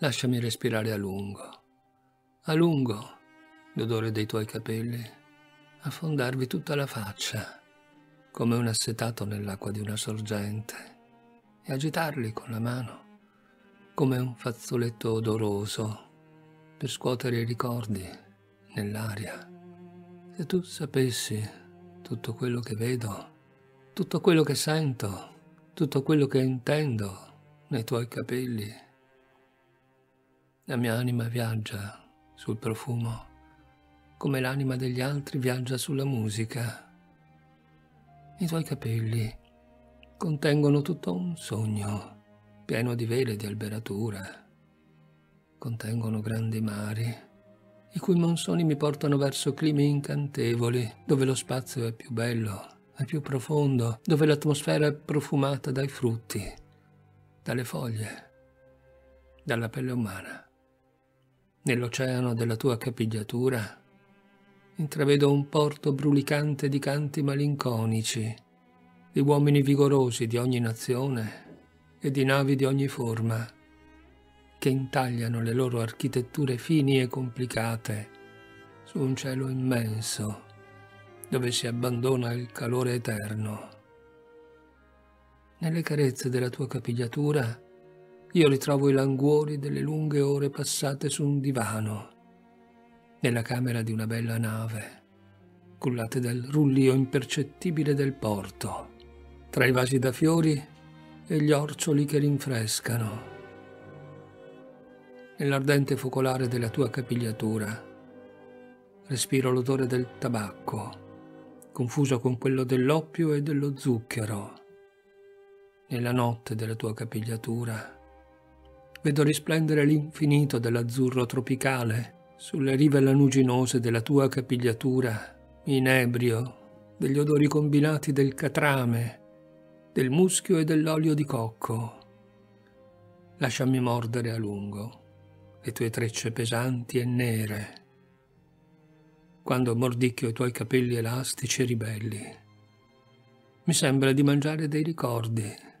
Lasciami respirare a lungo, l'odore dei tuoi capelli, affondarvi tutta la faccia, come un assetato nell'acqua di una sorgente, e agitarli con la mano, come un fazzoletto odoroso, per scuotere i ricordi nell'aria. Se tu sapessi tutto quello che vedo, tutto quello che sento, tutto quello che intendo nei tuoi capelli. La mia anima viaggia sul profumo, come l'anima degli altri viaggia sulla musica. I tuoi capelli contengono tutto un sogno, pieno di vele e di alberatura. Contengono grandi mari, i cui monsoni mi portano verso climi incantevoli, dove lo spazio è più bello, è più profondo, dove l'atmosfera è profumata dai frutti, dalle foglie, dalla pelle umana. Nell'oceano della tua capigliatura intravedo un porto brulicante di canti malinconici, di uomini vigorosi di ogni nazione e di navi di ogni forma, che intagliano le loro architetture fini e complicate su un cielo immenso, dove si abbandona il calore eterno. Nelle carezze della tua capigliatura io ritrovo i languori delle lunghe ore passate su un divano, nella camera di una bella nave, cullate dal rullio impercettibile del porto, tra i vasi da fiori e gli orcioli che rinfrescano. Nell'ardente focolare della tua capigliatura respiro l'odore del tabacco, confuso con quello dell'oppio e dello zucchero. Nella notte della tua capigliatura vedo risplendere l'infinito dell'azzurro tropicale sulle rive lanuginose della tua capigliatura, inebrio degli odori combinati del catrame, del muschio e dell'olio di cocco. Lasciami mordere a lungo le tue trecce pesanti e nere, quando mordicchio i tuoi capelli elastici e ribelli. Mi sembra di mangiare dei ricordi,